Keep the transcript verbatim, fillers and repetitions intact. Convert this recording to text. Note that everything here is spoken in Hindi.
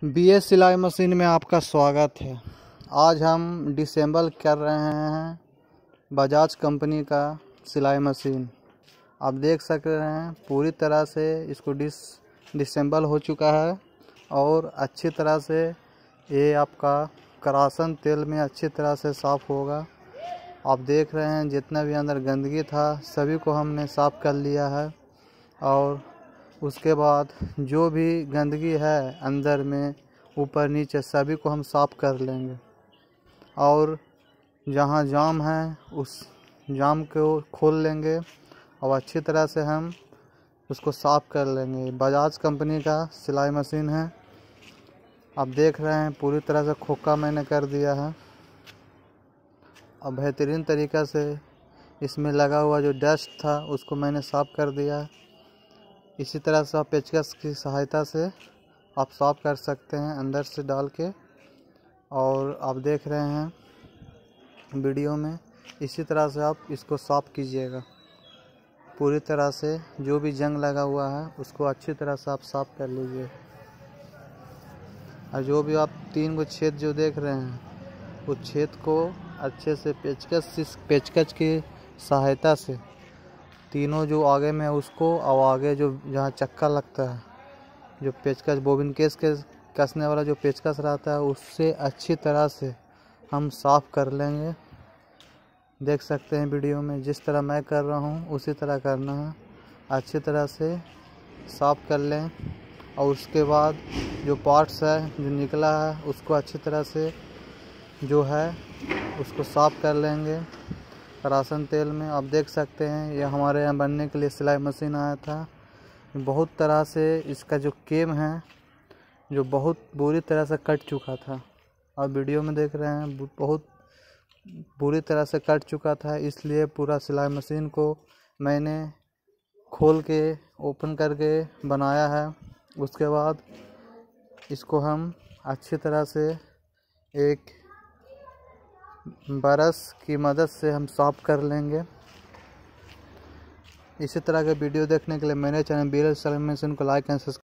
बी एस सिलाई मशीन में आपका स्वागत है। आज हम डिसेंबल कर रहे हैं बजाज कंपनी का सिलाई मशीन। आप देख सक रहे हैं पूरी तरह से इसको डिस डिसेंबल हो चुका है और अच्छी तरह से ये आपका करासन तेल में अच्छी तरह से साफ़ होगा। आप देख रहे हैं जितना भी अंदर गंदगी था सभी को हमने साफ़ कर लिया है और उसके बाद जो भी गंदगी है अंदर में ऊपर नीचे सभी को हम साफ़ कर लेंगे और जहाँ जाम है उस जाम को खोल लेंगे और अच्छी तरह से हम उसको साफ़ कर लेंगे। बजाज कंपनी का सिलाई मशीन है। आप देख रहे हैं पूरी तरह से खोखा मैंने कर दिया है और बेहतरीन तरीक़ा से इसमें लगा हुआ जो डस्ट था उसको मैंने साफ़ कर दिया है। इसी तरह से आप पेचकस की सहायता से आप साफ़ कर सकते हैं अंदर से डाल के। और आप देख रहे हैं वीडियो में इसी तरह से आप इसको साफ़ कीजिएगा। पूरी तरह से जो भी जंग लगा हुआ है उसको अच्छी तरह से आप साफ़ कर लीजिए। और जो भी आप तीन गो छेद जो देख रहे हैं उस छेद को अच्छे से पेचकस पेचकस की सहायता से तीनों जो आगे में उसको और आगे जो जहाँ चक्का लगता है जो पेचकस बोबिन केस के कसने वाला जो पेचकस रहता है उससे अच्छी तरह से हम साफ़ कर लेंगे। देख सकते हैं वीडियो में जिस तरह मैं कर रहा हूँ उसी तरह करना है। अच्छी तरह से साफ़ कर लें और उसके बाद जो पार्ट्स है जो निकला है उसको अच्छी तरह से जो है उसको साफ़ कर लेंगे करासन तेल में। आप देख सकते हैं ये हमारे यहाँ बनने के लिए सिलाई मशीन आया था। बहुत तरह से इसका जो केम है जो बहुत बुरी तरह से कट चुका था। आप वीडियो में देख रहे हैं बहुत बुरी तरह से कट चुका था, इसलिए पूरा सिलाई मशीन को मैंने खोल के ओपन करके बनाया है। उसके बाद इसको हम अच्छी तरह से एक ब्रश की मदद से हम साफ़ कर लेंगे। इसी तरह के वीडियो देखने के लिए मेरे चैनल बी एस सिलाई मशीन को लाइक एंड सब्सक्राइब